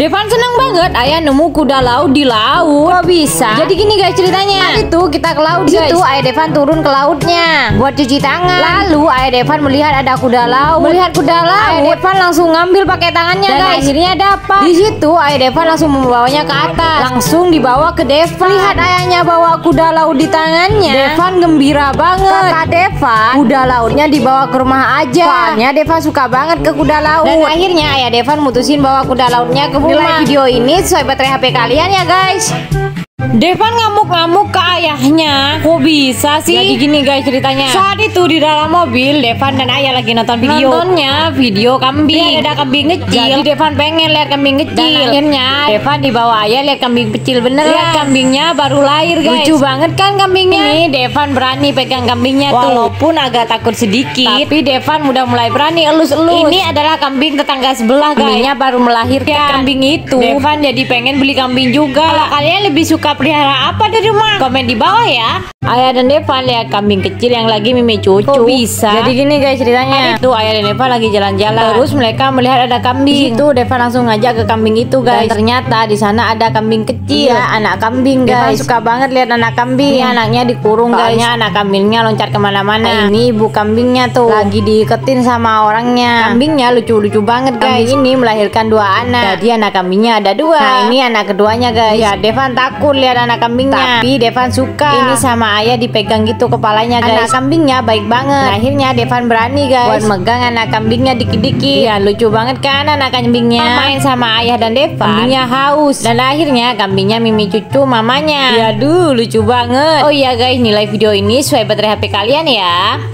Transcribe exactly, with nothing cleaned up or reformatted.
Devan seneng banget ayah nemu kuda laut di laut. Kok bisa? Jadi gini guys ceritanya. Saat itu kita ke laut guys. Situ ayah Devan turun ke lautnya buat cuci tangan. Lalu ayah Devan melihat ada kuda laut. Melihat kuda laut, ayah Devan langsung ngambil pakai tangannya dan guys. Akhirnya dapat. Di situ ayah Devan langsung membawanya ke atas. Langsung dibawa ke Devan. Lihat ayahnya bawa kuda laut di tangannya. Devan gembira banget. Kata Devan, kuda lautnya dibawa ke rumah aja. Soalnya Devan suka banget ke kuda laut. Dan akhirnya ayah Devan mutusin bawa kuda lautnya ke rumah. Nilai video ini sesuai baterai H P kalian ya guys. Devan ngamuk-ngamuk ke ayahnya. Kok bisa sih? Jadi gini guys ceritanya. Saat itu di dalam mobil Devan dan ayah lagi nonton video. Nontonnya video kambing. Lihat ada kambing kecil. Jadi Devan pengen lihat kambing kecil. Dan akhirnya Devan dibawa ayah lihat kambing kecil beneran. Lihat kambingnya baru lahir guys. Lucu banget kan kambingnya. Ini Devan berani pegang kambingnya tuh. Walaupun agak takut sedikit, tapi Devan udah mulai berani elus-elus. Ini adalah kambing tetangga sebelah guys. Kambingnya baru melahirkan. Kambing itu Devan jadi pengen beli kambing juga. Kalau kalian lebih suka pelihara apa di rumah? Komen di bawah ya. Ayah dan Devan lihat kambing kecil yang lagi mimi cucu. Kok bisa? Jadi gini guys ceritanya. Itu ayah dan Devan lagi jalan-jalan. Terus mereka melihat ada kambing. Itu Devan langsung ngajak ke kambing itu guys. Dan ternyata di sana ada kambing kecil. Ya, anak kambing guys. Devan suka banget lihat anak kambing. Ini anaknya dikurung guys. Soalnya anak kambingnya loncat kemana-mana. Nah, ini ibu kambingnya tuh lagi diiketin sama orangnya. Kambingnya lucu-lucu banget guys. Kambing ini melahirkan dua anak. Jadi anak kambingnya ada dua. Nah ini anak keduanya guys. Ya Devan takut lihat anak kambingnya. Tapi Devan suka. Ini sama ayah dipegang gitu kepalanya guys. Anak kambingnya baik banget. Nah, akhirnya Devan berani guys buat megang anak kambingnya dikit-dikit. Ya lucu banget kan anak kambingnya. Main sama ayah dan Devan. Kambingnya haus. Dan akhirnya kambingnya mimi cucu mamanya. Ya duh lucu banget. Oh iya guys, nilai video ini sesuai baterai H P kalian ya.